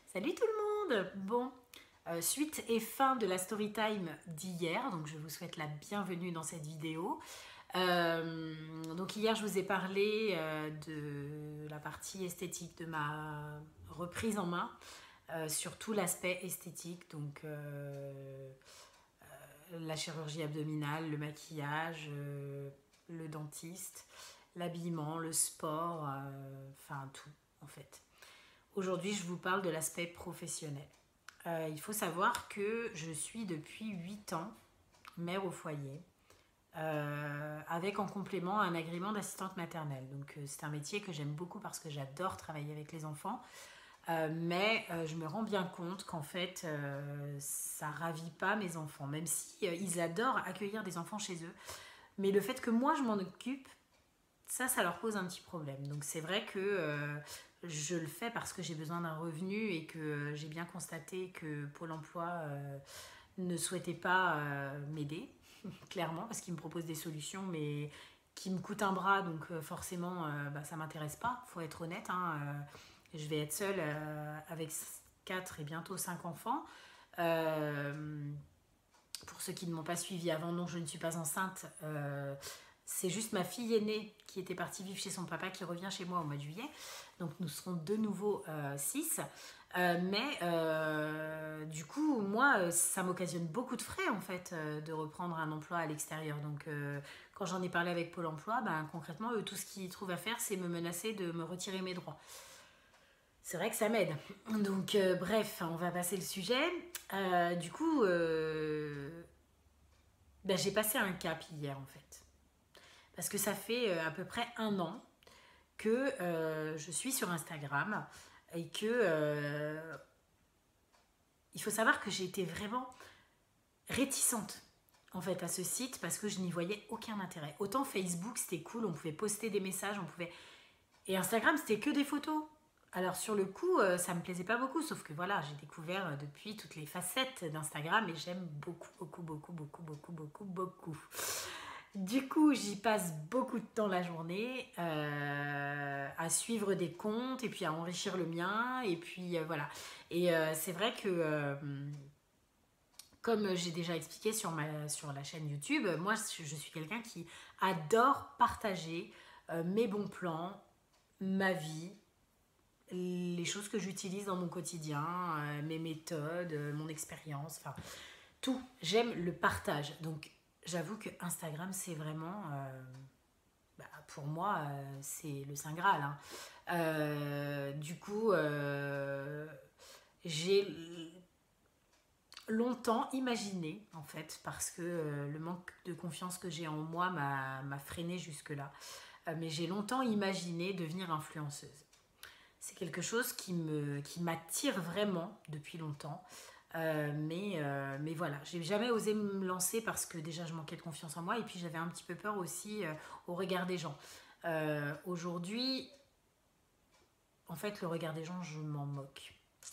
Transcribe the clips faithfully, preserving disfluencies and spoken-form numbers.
Salut tout le monde. Bon, euh, suite et fin de la story time d'hier, donc je vous souhaite la bienvenue dans cette vidéo. Euh, donc hier je vous ai parlé euh, de la partie esthétique de ma reprise en main, euh, sur tout l'aspect esthétique, donc euh, euh, la chirurgie abdominale, le maquillage, euh, le dentiste, l'habillement, le sport, euh, enfin tout en fait. Aujourd'hui, je vous parle de l'aspect professionnel. Euh, il faut savoir que je suis depuis huit ans mère au foyer, euh, avec en complément un agrément d'assistante maternelle. Donc euh, c'est un métier que j'aime beaucoup parce que j'adore travailler avec les enfants. Euh, mais euh, je me rends bien compte qu'en fait, euh, ça ravit pas mes enfants, même si euh, ils adorent accueillir des enfants chez eux. Mais le fait que moi je m'en occupe, ça, ça leur pose un petit problème. Donc c'est vrai que euh, je le fais parce que j'ai besoin d'un revenu et que j'ai bien constaté que Pôle emploi euh, ne souhaitait pas euh, m'aider, clairement, parce qu'il me propose des solutions, mais qui me coûtent un bras, donc euh, forcément, euh, bah, ça ne m'intéresse pas, il faut être honnête. Hein, euh, je vais être seule euh, avec quatre et bientôt cinq enfants. Euh, pour ceux qui ne m'ont pas suivi avant, non, je ne suis pas enceinte. Euh, c'est juste ma fille aînée qui était partie vivre chez son papa qui revient chez moi au mois de juillet. Donc nous serons de nouveau euh, six. Euh, mais euh, du coup, moi, ça m'occasionne beaucoup de frais en fait euh, de reprendre un emploi à l'extérieur. Donc euh, quand j'en ai parlé avec Pôle emploi, ben, concrètement, eux, tout ce qu'ils trouvent à faire, c'est me menacer de me retirer mes droits. C'est vrai que ça m'aide. Donc euh, bref, on va passer le sujet. Euh, du coup, euh, ben, j'ai passé un cap hier en fait. Parce que ça fait euh, à peu près un an que euh, je suis sur Instagram et que euh, il faut savoir que j'ai été vraiment réticente en fait à ce site parce que je n'y voyais aucun intérêt. Autant Facebook c'était cool, on pouvait poster des messages, on pouvait et Instagram c'était que des photos. Alors sur le coup, euh, ça me plaisait pas beaucoup, sauf que voilà, j'ai découvert euh, depuis toutes les facettes d'Instagram et j'aime beaucoup, beaucoup, beaucoup, beaucoup, beaucoup, beaucoup, beaucoup. Du coup, j'y passe beaucoup de temps la journée euh, à suivre des comptes et puis à enrichir le mien. Et puis euh, voilà. Et euh, c'est vrai que, euh, comme j'ai déjà expliqué sur, ma, sur la chaîne YouTube, moi je suis quelqu'un qui adore partager euh, mes bons plans, ma vie, les choses que j'utilise dans mon quotidien, euh, mes méthodes, euh, mon expérience, enfin tout. J'aime le partage. Donc j'avoue que Instagram c'est vraiment... Euh, bah, pour moi, euh, c'est le Saint Graal. Hein. Euh, du coup, euh, j'ai longtemps imaginé, en fait, parce que euh, le manque de confiance que j'ai en moi m'a freiné jusque-là, euh, mais j'ai longtemps imaginé devenir influenceuse. C'est quelque chose qui me, qui m'attire vraiment depuis longtemps. Euh, mais, euh, mais voilà, j'ai jamais osé me lancer parce que déjà je manquais de confiance en moi et puis j'avais un petit peu peur aussi euh, au regard des gens. Euh, Aujourd'hui, en fait, le regard des gens, je m'en moque.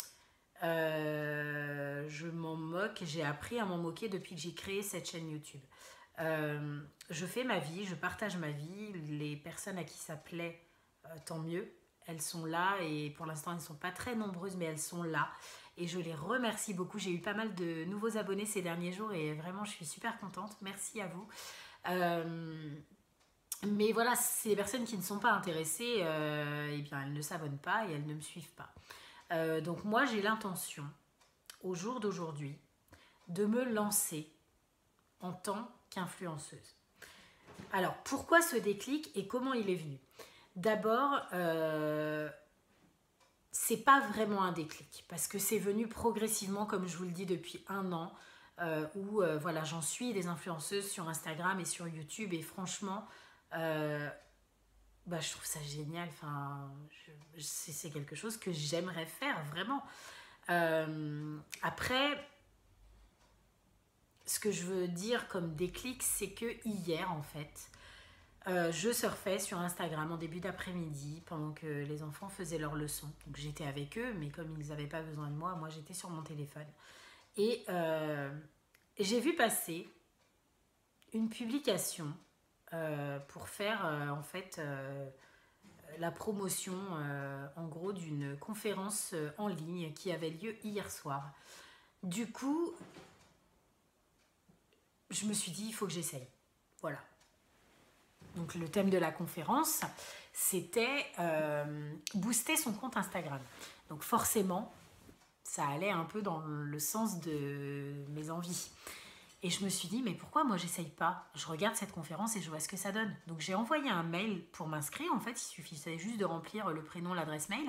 Euh, je m'en moque, j'ai appris à m'en moquer depuis que j'ai créé cette chaîne YouTube. Euh, je fais ma vie, je partage ma vie, les personnes à qui ça plaît, euh, tant mieux. Elles sont là et pour l'instant elles ne sont pas très nombreuses mais elles sont là et je les remercie beaucoup. J'ai eu pas mal de nouveaux abonnés ces derniers jours et vraiment je suis super contente. Merci à vous. Euh, mais voilà, c'est les personnes qui ne sont pas intéressées, euh, eh bien elles ne s'abonnent pas et elles ne me suivent pas. Euh, donc moi j'ai l'intention au jour d'aujourd'hui de me lancer en tant qu'influenceuse. Alors pourquoi ce déclic et comment il est venu? D'abord, euh, c'est pas vraiment un déclic parce que c'est venu progressivement, comme je vous le dis depuis un an, euh, où euh, voilà, j'en suis des influenceuses sur Instagram et sur YouTube et franchement, euh, bah, je trouve ça génial. Enfin, c'est quelque chose que j'aimerais faire vraiment. Euh, après, ce que je veux dire comme déclic, c'est que hier en fait, Euh, je surfais sur Instagram en début d'après-midi pendant que les enfants faisaient leurs leçons. Donc j'étais avec eux, mais comme ils n'avaient pas besoin de moi, moi j'étais sur mon téléphone. Et euh, j'ai vu passer une publication euh, pour faire euh, en fait euh, la promotion, euh, en gros, d'une conférence en ligne qui avait lieu hier soir. Du coup, je me suis dit, il faut que j'essaye. Voilà. Donc, le thème de la conférence, c'était euh, booster son compte Instagram. Donc, forcément, ça allait un peu dans le sens de mes envies. Et je me suis dit, mais pourquoi moi j'essaye pas? Je regarde cette conférence et je vois ce que ça donne. Donc j'ai envoyé un mail pour m'inscrire. En fait, il suffisait juste de remplir le prénom, l'adresse mail.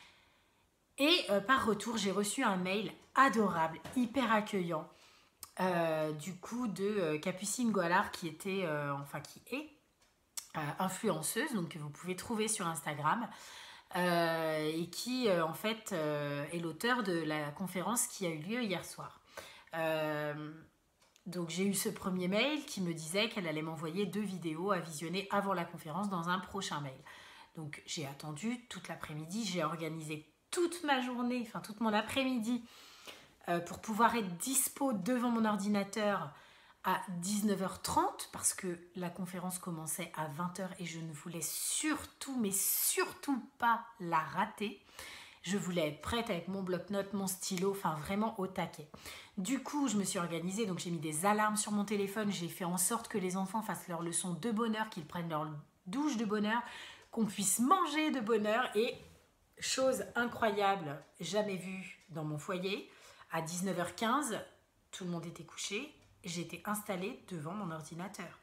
Et euh, par retour, j'ai reçu un mail adorable, hyper accueillant, euh, du coup de euh, Capucine Goalard, qui était, euh, enfin qui est euh, influenceuse, donc que vous pouvez trouver sur Instagram. Euh, et qui euh, en fait euh, est l'auteur de la conférence qui a eu lieu hier soir. Euh, donc j'ai eu ce premier mail qui me disait qu'elle allait m'envoyer deux vidéos à visionner avant la conférence dans un prochain mail. Donc j'ai attendu toute l'après-midi, j'ai organisé toute ma journée, enfin toute mon après-midi euh, pour pouvoir être dispo devant mon ordinateur à dix-neuf heures trente parce que la conférence commençait à vingt heures et je ne voulais surtout, mais surtout pas la rater. Je voulais être prête avec mon bloc-notes, mon stylo, enfin vraiment au taquet. Du coup, je me suis organisée, donc j'ai mis des alarmes sur mon téléphone, j'ai fait en sorte que les enfants fassent leur leçon de bonheur, qu'ils prennent leur douche de bonheur, qu'on puisse manger de bonheur et, chose incroyable, jamais vue dans mon foyer, à dix-neuf heures quinze, tout le monde était couché, j'étais installée devant mon ordinateur.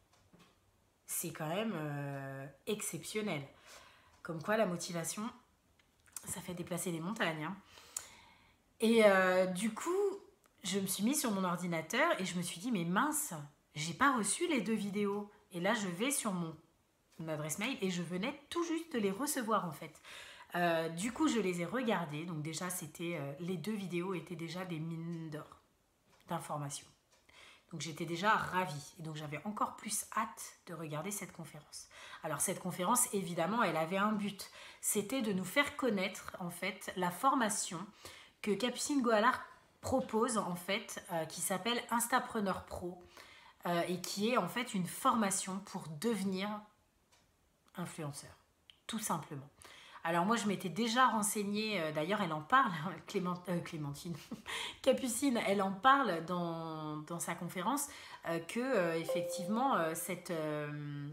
C'est quand même euh, exceptionnel. Comme quoi la motivation, ça fait déplacer des montagnes. Hein. Et euh, du coup, je me suis mise sur mon ordinateur et je me suis dit, mais mince, j'ai pas reçu les deux vidéos. Et là, je vais sur mon, mon adresse mail et je venais tout juste de les recevoir en fait. Euh, du coup, je les ai regardées. Donc déjà, c'était euh, les deux vidéos étaient déjà des mines d'or d'informations. Donc j'étais déjà ravie et donc j'avais encore plus hâte de regarder cette conférence. Alors cette conférence, évidemment, elle avait un but. C'était de nous faire connaître en fait la formation que Capucine Goalard propose en fait, euh, qui s'appelle Instapreneur Pro euh, et qui est en fait une formation pour devenir influenceur, tout simplement. Alors moi je m'étais déjà renseignée, euh, d'ailleurs elle en parle, Clément, euh, Clémentine, Capucine, elle en parle dans, dans sa conférence, euh, que euh, effectivement euh, cette, euh,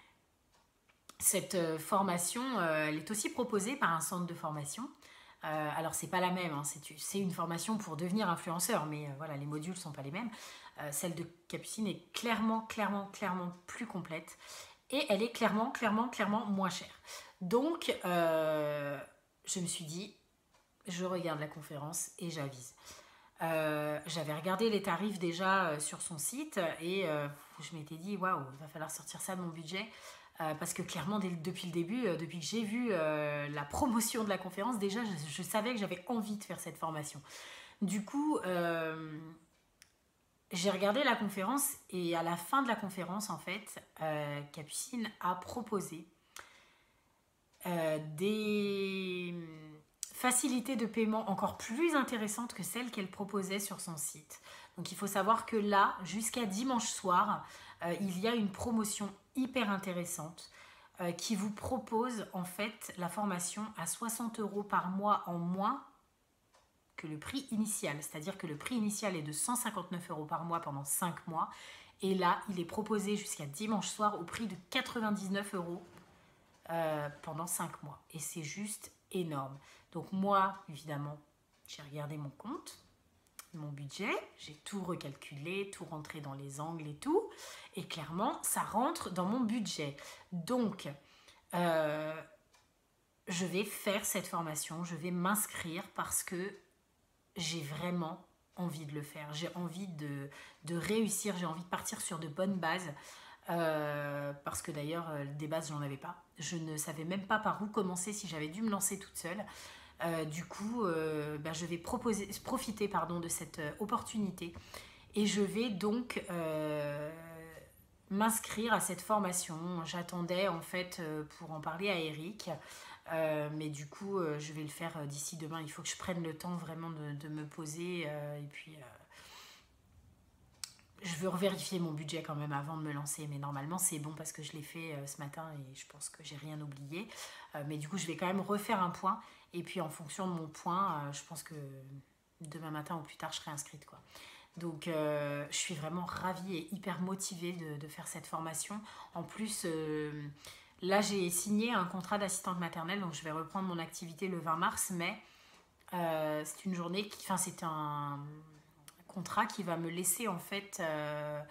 cette formation, euh, elle est aussi proposée par un centre de formation. Euh, alors c'est pas la même, hein, c'est une formation pour devenir influenceur, mais euh, voilà, les modules sont pas les mêmes. Euh, celle de Capucine est clairement, clairement, clairement plus complète et elle est clairement, clairement, clairement moins chère. Donc, euh, je me suis dit, je regarde la conférence et j'avise. Euh, J'avais regardé les tarifs déjà euh, sur son site et euh, je m'étais dit, waouh, il va falloir sortir ça de mon budget. Euh, parce que clairement, dès, depuis le début, euh, depuis que j'ai vu euh, la promotion de la conférence, déjà, je, je savais que j'avais envie de faire cette formation. Du coup, euh, j'ai regardé la conférence et à la fin de la conférence, en fait, euh, Capucine a proposé Euh, des facilités de paiement encore plus intéressantes que celles qu'elle proposait sur son site. Donc il faut savoir que là, jusqu'à dimanche soir, euh, il y a une promotion hyper intéressante euh, qui vous propose en fait la formation à soixante euros par mois en moins que le prix initial. C'est-à-dire que le prix initial est de cent cinquante-neuf euros par mois pendant cinq mois. Et là, il est proposé jusqu'à dimanche soir au prix de quatre-vingt-dix-neuf euros Euh, pendant cinq mois. Et c'est juste énorme. Donc moi, évidemment, j'ai regardé mon compte, mon budget, j'ai tout recalculé, tout rentré dans les angles et tout. Et clairement, ça rentre dans mon budget. Donc, euh, je vais faire cette formation, je vais m'inscrire parce que j'ai vraiment envie de le faire. J'ai envie de, de réussir, j'ai envie de partir sur de bonnes bases. Euh, parce que d'ailleurs euh, des bases j'en avais pas, je ne savais même pas par où commencer si j'avais dû me lancer toute seule. Euh, du coup euh, ben, je vais proposer, profiter pardon, de cette euh, opportunité et je vais donc euh, m'inscrire à cette formation. J'attendais en fait euh, pour en parler à Eric, euh, mais du coup euh, je vais le faire euh, d'ici demain. Il faut que je prenne le temps vraiment de, de me poser euh, et puis euh, je veux revérifier mon budget quand même avant de me lancer, mais normalement c'est bon parce que je l'ai fait euh, ce matin et je pense que j'ai rien oublié. Euh, mais du coup, je vais quand même refaire un point et puis en fonction de mon point, euh, je pense que demain matin ou plus tard, je serai inscrite, quoi. Donc, euh, je suis vraiment ravie et hyper motivée de, de faire cette formation. En plus, euh, là, j'ai signé un contrat d'assistante maternelle, donc je vais reprendre mon activité le vingt mars, mais euh, c'est une journée qui, enfin, c'est un contrat qui va me laisser en fait euh,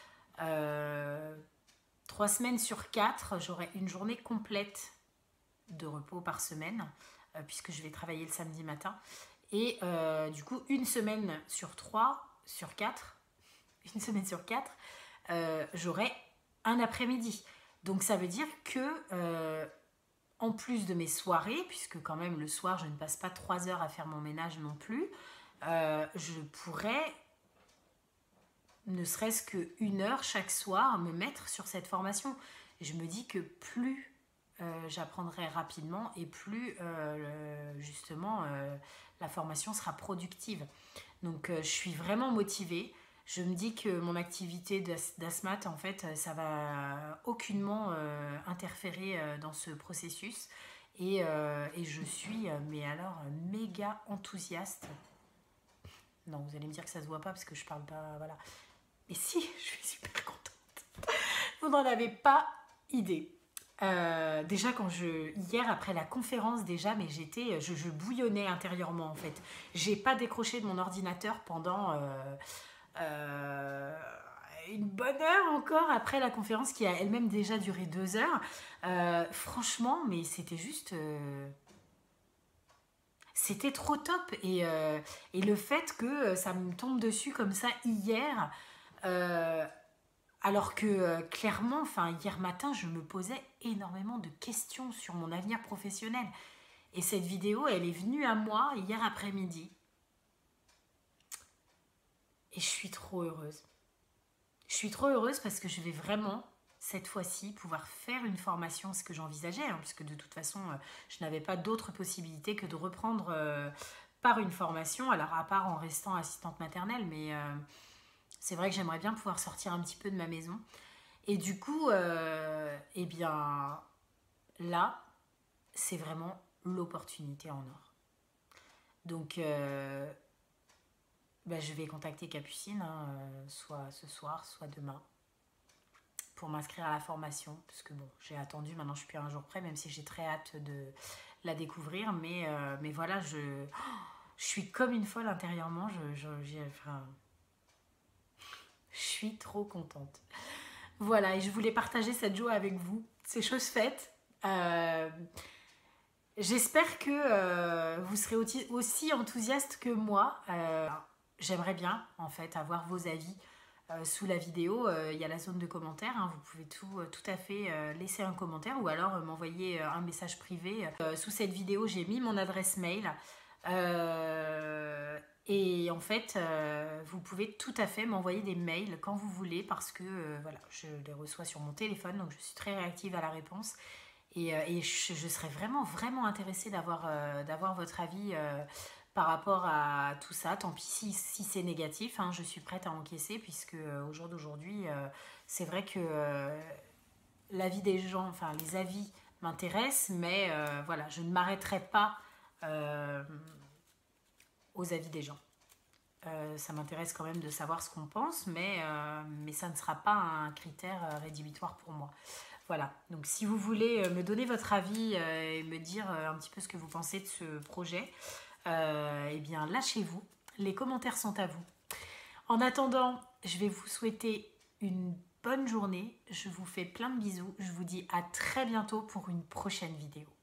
euh, trois semaines sur quatre, j'aurai une journée complète de repos par semaine, euh, puisque je vais travailler le samedi matin. Et euh, du coup, une semaine sur trois, sur quatre, une semaine sur quatre, euh, j'aurai un après-midi. Donc ça veut dire que, euh, en plus de mes soirées, puisque quand même le soir, je ne passe pas trois heures à faire mon ménage non plus, euh, je pourrais, ne serait-ce qu'une heure chaque soir, me mettre sur cette formation. Et je me dis que plus euh, j'apprendrai rapidement et plus euh, justement euh, la formation sera productive. Donc euh, je suis vraiment motivée. Je me dis que mon activité d'asmat, en fait, ça va aucunement euh, interférer euh, dans ce processus. Et, euh, et je suis, euh, mais alors, méga enthousiaste. Non, vous allez me dire que ça se voit pas parce que je parle pas, voilà. Mais si, je suis super contente. Vous n'en avez pas idée. Euh, déjà quand je hier après la conférence déjà mais j'étais je, je bouillonnais intérieurement en fait. J'ai pas décroché de mon ordinateur pendant euh, euh, une bonne heure encore après la conférence qui a elle-même déjà duré deux heures. Euh, franchement, mais c'était juste euh, c'était trop top et, euh, et le fait que ça me tombe dessus comme ça hier. Euh, Alors que euh, clairement, enfin, hier matin, je me posais énormément de questions sur mon avenir professionnel. Et cette vidéo, elle est venue à moi hier après-midi. Et je suis trop heureuse. Je suis trop heureuse parce que je vais vraiment, cette fois-ci, pouvoir faire une formation, ce que j'envisageais, hein, puisque de toute façon, euh, je n'avais pas d'autre possibilité que de reprendre euh, par une formation, alors à part en restant assistante maternelle, mais euh, c'est vrai que j'aimerais bien pouvoir sortir un petit peu de ma maison. Et du coup, euh, eh bien, là, c'est vraiment l'opportunité en or. Donc, euh, bah, je vais contacter Capucine, hein, euh, soit ce soir, soit demain, pour m'inscrire à la formation. Parce que bon, j'ai attendu, maintenant je suis plus à un jour près, même si j'ai très hâte de la découvrir. Mais, euh, mais voilà, je, oh, je suis comme une folle intérieurement. Je, je, j'ai, enfin, je suis trop contente. Voilà, et je voulais partager cette joie avec vous. C'est chose faite. Euh, J'espère que euh, vous serez aussi, aussi enthousiaste que moi. Euh, J'aimerais bien, en fait, avoir vos avis euh, sous la vidéo. Euh, il y a la zone de commentaires. Hein, vous pouvez tout, euh, tout à fait euh, laisser un commentaire ou alors euh, m'envoyer euh, un message privé. Euh, sous cette vidéo, j'ai mis mon adresse mail. Euh, et en fait, euh, vous pouvez tout à fait m'envoyer des mails quand vous voulez parce que euh, voilà, je les reçois sur mon téléphone, donc je suis très réactive à la réponse. Et, euh, et je, je serais vraiment, vraiment intéressée d'avoir euh, d'avoir votre avis euh, par rapport à tout ça. Tant pis si, si c'est négatif, hein, je suis prête à encaisser puisque euh, au jour d'aujourd'hui, euh, c'est vrai que euh, l'avis des gens, enfin les avis m'intéressent, mais euh, voilà, je ne m'arrêterai pas euh, aux avis des gens. Euh, ça m'intéresse quand même de savoir ce qu'on pense, mais, euh, mais ça ne sera pas un critère euh, rédhibitoire pour moi. Voilà, donc si vous voulez me donner votre avis euh, et me dire euh, un petit peu ce que vous pensez de ce projet, euh, eh bien lâchez-vous, les commentaires sont à vous. En attendant, je vais vous souhaiter une bonne journée, je vous fais plein de bisous, je vous dis à très bientôt pour une prochaine vidéo.